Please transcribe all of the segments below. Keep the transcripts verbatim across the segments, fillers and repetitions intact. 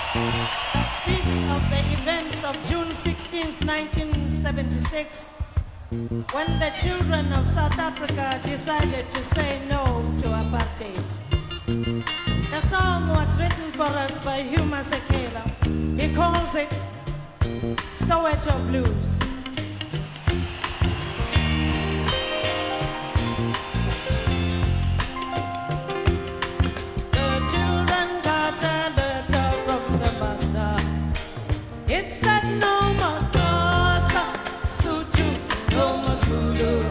that speaks of the events of June sixteenth, nineteen seventy-six, when the children of South Africa decided to say no to apartheid. The song was written for us by Hugh Masekela. He calls it Soweto Blues. It said no more Xhosa, Sotho, no more Zulu.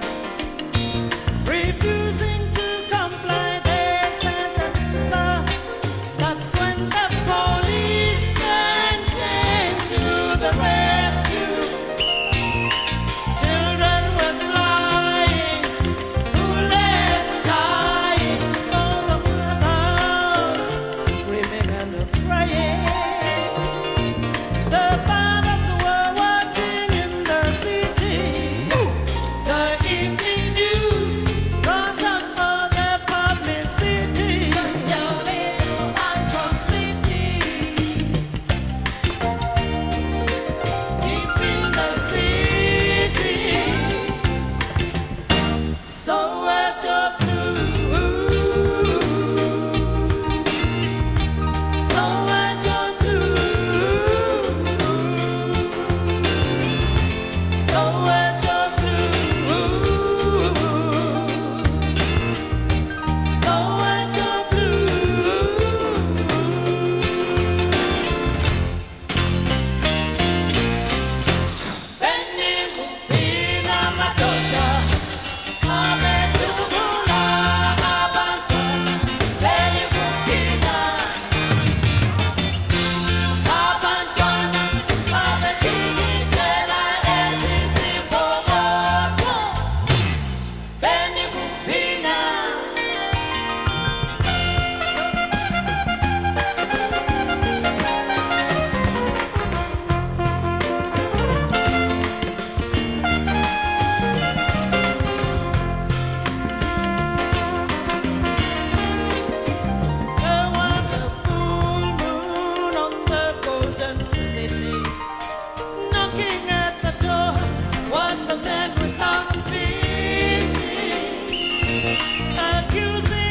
Refusing to comply, their sentence. That's when the policeman came to the rescue. Children were flying, bullets dying, all the mothers screaming and crying. The fathers were working in the city. The evening news brought out all the publicity. Just a little atrocity deep in the city. Soweto Blues. Soweto Blues. Soweto Blues. Soweto Blues. Benigubina madoda, abedugula abantwana. Benigubina abantwana, abejikijela ezizimbokodo. Benigubina. There was a full moon on the golden city. Knocking at the door was the man without pity, accusing